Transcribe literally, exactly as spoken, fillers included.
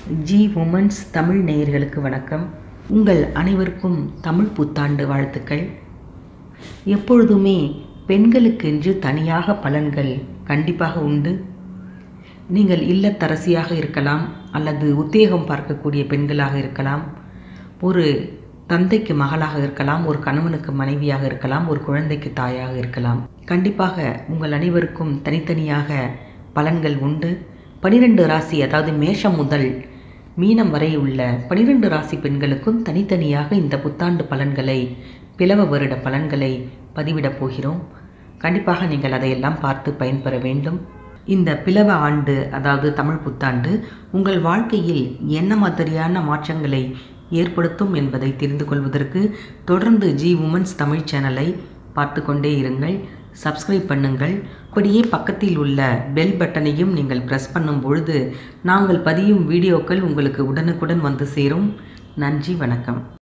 G women's Tamil நேயர்களுக்கு வணக்கம். உங்கள் அனைவருக்கும் தமிழ் புத்தாண்டு வாழ்த்துக்கள். எப்பொழுதுமே பெண்களுக்கென்று தனியாக பலன்கள் கண்டிப்பாக உண்டு. நீங்கள் இல்லத்தரசியாக இருக்கலாம், அல்லது உத்தியோகம் பார்க்கக்கூடிய பெண்களாக இருக்கலாம், ஒரு தந்தைக்கு மகளாக இருக்கலாம், ஒரு கணவனுக்கு மனைவியாக இருக்கலாம், ஒரு குழந்தைக்கு தாயாக இருக்கலாம். கண்டிப்பாக உங்கள் அனைவருக்கும் தனித்தனியாக பலன்கள் உண்டு. பனிரெண்டு ராசி, அதாவது மேஷம் முதல் மீனம் வரை உள்ள பனிரெண்டு ராசி பெண்களுக்கும் தனித்தனியாக இந்த புத்தாண்டு பலன்களை, பிளவ வருட பலன்களை பதிவிடப் போகிறோம். கண்டிப்பாக நீங்கள் அதையெல்லாம் பார்த்து பயன்பெற வேண்டும். இந்த பிளவ ஆண்டு, அதாவது தமிழ் புத்தாண்டு, உங்கள் வாழ்க்கையில் என்ன மாதிரியான மாற்றங்களை ஏற்படுத்தும் என்பதை தெரிந்து கொள்வதற்கு தொடர்ந்து ஜி உமன்ஸ் தமிழ் சேனலை பார்த்து கொண்டே இருங்கள். சப்ஸ்கிரைப் பண்ணுங்கள். அப்படியே பக்கத்தில் உள்ள பெல் பட்டனையும் நீங்கள் ப்ரெஸ் பண்ணும் பொழுது நாங்கள் பதியும் வீடியோக்கள் உங்களுக்கு உடனுக்குடன் வந்து சேரும். நன்றி, வணக்கம்.